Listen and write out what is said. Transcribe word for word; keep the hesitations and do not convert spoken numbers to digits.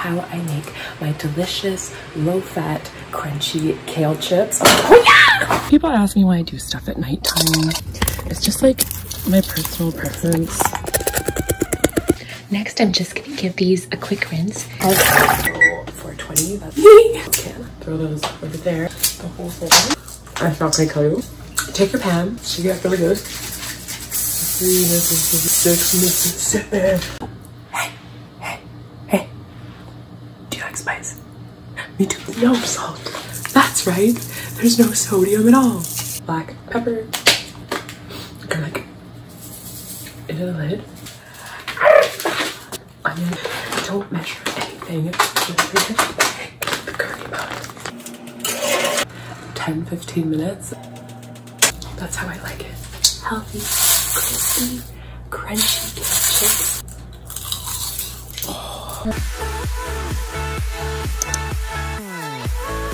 how I make my delicious, low-fat, crunchy kale chips. Oh yeah! People ask me why I do stuff at nighttime. It's just like my personal preference. Next, I'm just gonna give these a quick rinse. four twenty, that's me. Okay, throw those over there. The whole thing. I forgot to tell you. Take your pan, shake it up really good. Mississippi. Hey, hey, hey. Do you like spice? Me too. No salt. That's right. There's no sodium at all. Black pepper. Garlic. Into the lid. Onion. Don't measure anything. The curry powder. ten fifteen minutes. That's how I like it. Healthy, crispy, crunchy kale chips. Oh.